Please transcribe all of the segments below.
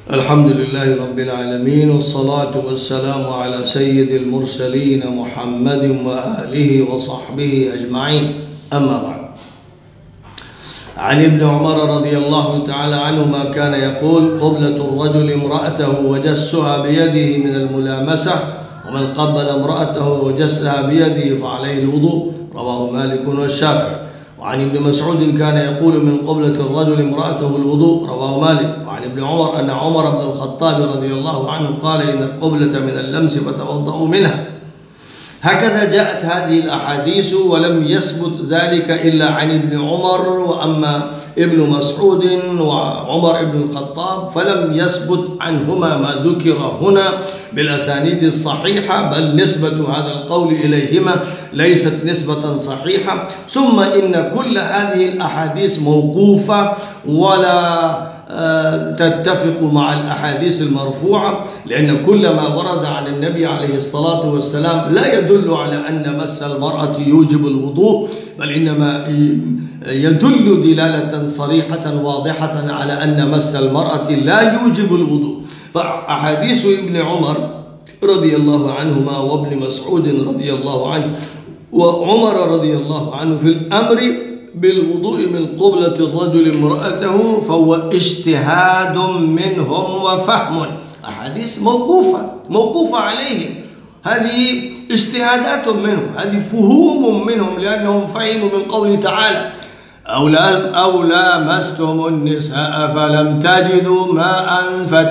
الحمد لله رب العالمين، والصلاة والسلام على سيد المرسلين محمد وآله وصحبه أجمعين، أما بعد. عن ابن عمر رضي الله تعالى عنهما كان يقول: قبلة الرجل امرأته وجسها بيده من الملامسة، ومن قبل امرأته وجسها بيده فعليه الوضوء، رواه مالك والشافعي. وعن ابن مسعود كان يقول: من قبلة الرجل امرأته الوضوء، رواه مالك. وعن ابن عمر أن عمر بن الخطاب رضي الله عنه قال: إن القبلة من اللمس فتوضؤوا منها. هكذا جاءت هذه الأحاديث، ولم يثبت ذلك إلا عن ابن عمر. وأما ابن مسعود وعمر بن الخطاب فلم يثبت عنهما ما ذكر هنا بالأسانيد الصحيحة، بل نسبة هذا القول إليهما ليست نسبة صحيحة. ثم إن كل هذه الأحاديث موقوفة ولا تتفق مع الأحاديث المرفوعة، لأن كل ما ورد عن النبي عليه الصلاة والسلام لا يدل على أن مس المرأة يوجب الوضوء، بل إنما يدل دلالة صريحة واضحة على أن مس المرأة لا يوجب الوضوء. فأحاديث ابن عمر رضي الله عنهما وابن مسعود رضي الله عنه وعمر رضي الله عنه في الأمر بالوضوء من قبلة الرجل امرأته فهو اجتهاد منهم وفهم، أحاديث موقوفة عليهم. هذه اجتهادات منهم، هذه فهوم منهم، لأنهم فهموا من قوله تعالى: أو لامستم النساء فلم تجدوا ماء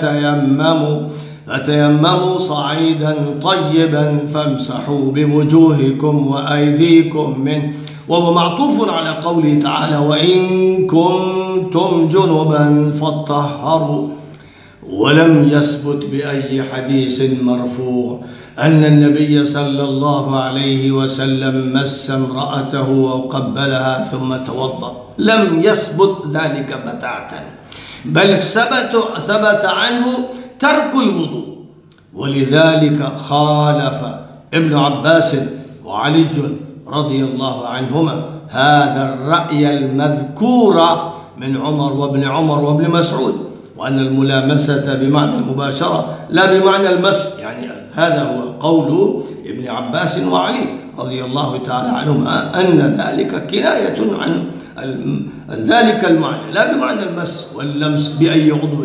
فتيمموا صعيدا طيبا فامسحوا بوجوهكم وأيديكم منه، وهو معطوف على قوله تعالى: وإن كنتم جنبا فاطهروا. ولم يثبت بأي حديث مرفوع أن النبي صلى الله عليه وسلم مس امرأته أو قبلها ثم توضأ، لم يثبت ذلك بتاتا، بل ثبت عنه ترك الوضوء. ولذلك خالف ابن عباس وعلي رضي الله عنهما هذا الرأي المذكور من عمر وابن عمر وابن مسعود، وأن الملامسة بمعنى المباشرة لا بمعنى المس، يعني هذا هو قول ابن عباس وعلي رضي الله تعالى عنهما، أن ذلك كناية عن ذلك المعنى لا بمعنى المس واللمس بأي عضو.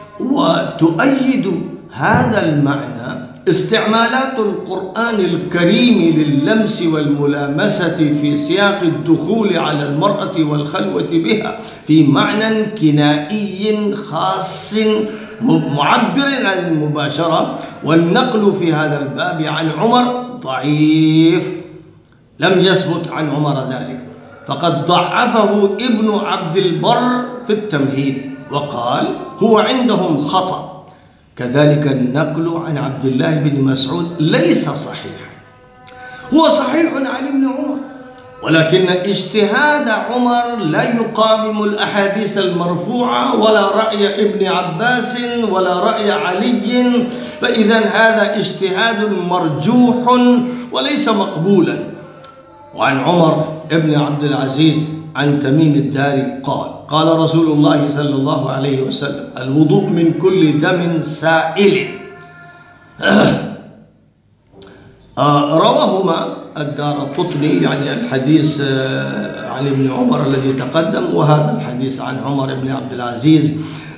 وتؤيد هذا المعنى استعمالات القرآن الكريم لللمس والملامسة في سياق الدخول على المرأة والخلوة بها في معنى كنائي خاص معبر عن المباشرة. والنقل في هذا الباب عن عمر ضعيف، لم يثبت عن عمر ذلك، فقد ضعفه ابن عبد البر في التمهيد وقال: هو عندهم خطأ. كذلك النقل عن عبد الله بن مسعود ليس صحيحا، هو صحيح عن ابن عمر، ولكن اجتهاد عمر لا يقاوم الأحاديث المرفوعة ولا رأي ابن عباس ولا رأي علي، فإذا هذا اجتهاد مرجوح وليس مقبولا. وعن عمر ابن عبد العزيز عن تميم الداري قال رسول الله صلى الله عليه وسلم: الوضوء من كل دم سائل. رواهما الدارقطني، يعني الحديث عن ابن عمر الذي تقدم، وهذا الحديث عن عمر بن عبد العزيز.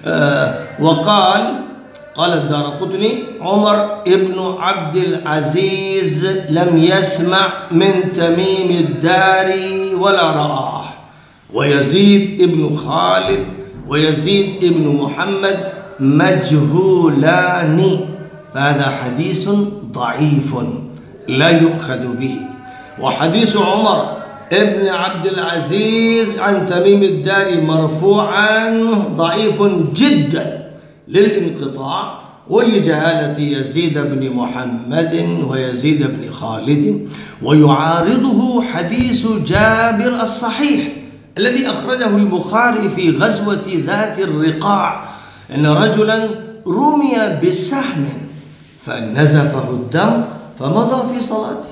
قال الدارقطني: عمر ابن عبد العزيز لم يسمع من تميم الداري ولا رآه، ويزيد ابن خالد ويزيد ابن محمد مجهولان، فهذا حديث ضعيف لا يؤخذ به. وحديث عمر ابن عبد العزيز عن تميم الداري مرفوعا ضعيف جدا للانقطاع ولجهالة يزيد بن محمد ويزيد بن خالد. ويعارضه حديث جابر الصحيح الذي أخرجه البخاري في غزوة ذات الرقاع، أن رجلا رمي بسهم فنزفه الدم فمضى في صلاته.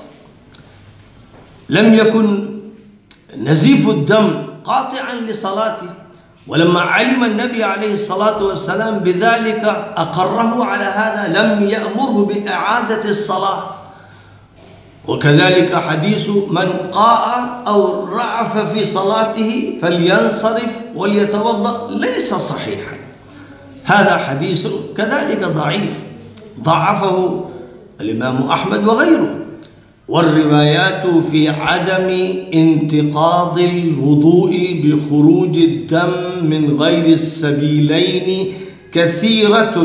لم يكن نزيف الدم قاطعا لصلاته، ولما علم النبي عليه الصلاة والسلام بذلك أقره على هذا، لم يأمره بإعادة الصلاة. وكذلك حديث من قاء أو رعف في صلاته فلينصرف وليتوضأ ليس صحيحا، هذا حديث كذلك ضعيف ضعفه الإمام أحمد وغيره. والروايات في عدم انتقاض الوضوء بخروج الدم من غير السبيلين كثيرة،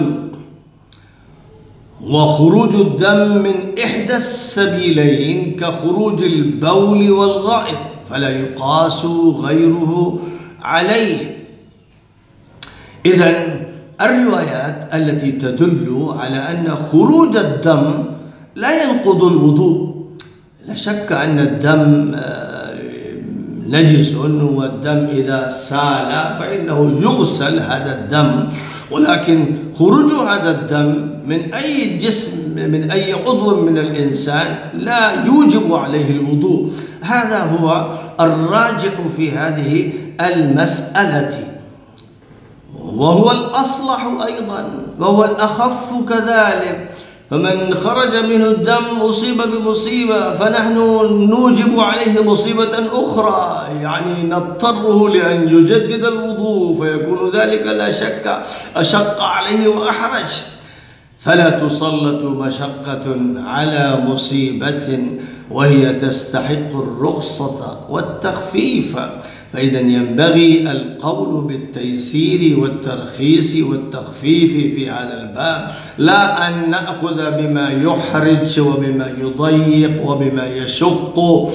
وخروج الدم من إحدى السبيلين كخروج البول والغائط فلا يقاس غيره عليه. إذن الروايات التي تدل على أن خروج الدم لا ينقض الوضوء، لا شك أن الدم نجس، والدم إذا سال فإنه يغسل هذا الدم، ولكن خروج هذا الدم من أي جسم من أي عضو من الإنسان لا يوجب عليه الوضوء. هذا هو الراجح في هذه المسألة، وهو الأصلح أيضا وهو الأخف كذلك. فمن خرج منه الدم أصيب بمصيبة فنحن نوجب عليه مصيبة أخرى، يعني نضطره لأن يجدد الوضوء، فيكون ذلك لا شك أشق عليه وأحرج. فلا تسلط مشقة على مصيبة وهي تستحق الرخصة والتخفيف. فإذا ينبغي القول بالتيسير والترخيص والتخفيف في هذا الباب، لا أن نأخذ بما يحرج وبما يضيق وبما يشق.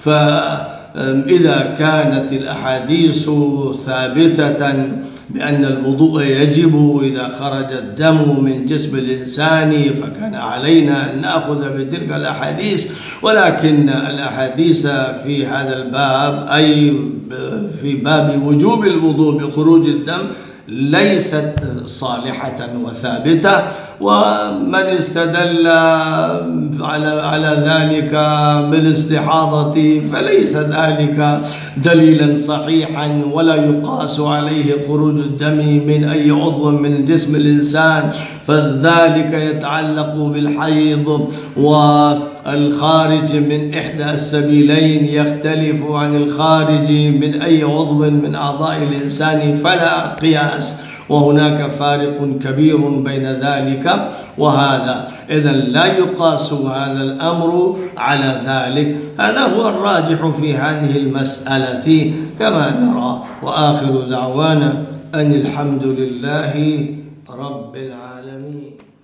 فإذا كانت الأحاديث ثابتة بأن الوضوء يجب إذا خرج الدم من جسم الإنسان فكان علينا أن نأخذ بتلك الأحاديث، ولكن الأحاديث في هذا الباب أي في باب وجوب الوضوء بخروج الدم ليست صالحة وثابتة. ومن استدل على ذلك بالاستحاضة فليس ذلك دليلا صحيحا، ولا يقاس عليه خروج الدم من أي عضو من جسم الإنسان، فذلك يتعلق بالحيض. والخارج من إحدى السبيلين يختلف عن الخارج من أي عضو من أعضاء الإنسان، فلا قياس، وهناك فارق كبير بين ذلك وهذا. إذن لا يقاس هذا الأمر على ذلك. هذا هو الراجح في هذه المسألة كما نرى. وآخر دعوانا أن الحمد لله رب العالمين.